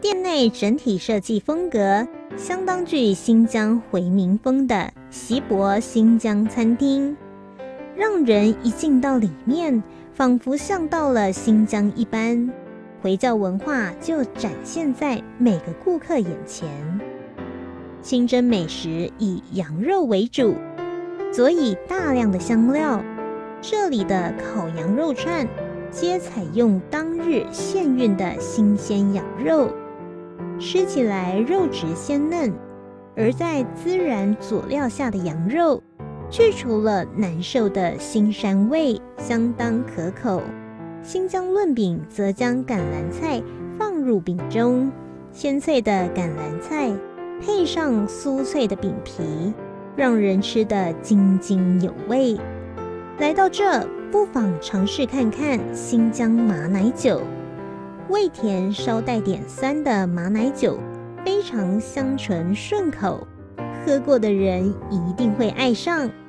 店内整体设计风格相当具新疆回民风的锡箔新疆餐厅，让人一进到里面，仿佛像到了新疆一般，回教文化就展现在每个顾客眼前。清真美食以羊肉为主，佐以大量的香料，这里的烤羊肉串皆采用当日现运的新鲜羊肉，吃起来肉质鲜嫩，而在孜然佐料下的羊肉去除了难受的腥膻味，相当可口。新疆论饼则将橄榄菜放入饼中，鲜脆的橄榄菜配上酥脆的饼皮，让人吃得津津有味。来到这，不妨尝试看看新疆马奶酒，味甜稍带点酸的马奶酒非常香醇顺口，喝过的人一定会爱上。